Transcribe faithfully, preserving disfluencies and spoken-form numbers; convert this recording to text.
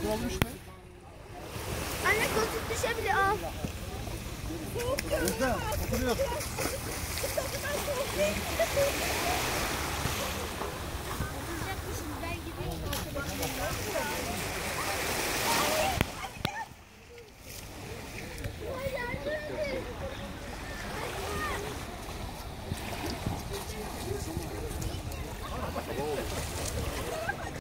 olmuş mu? Anne koltuk düşebilir al. Burada oturuyor.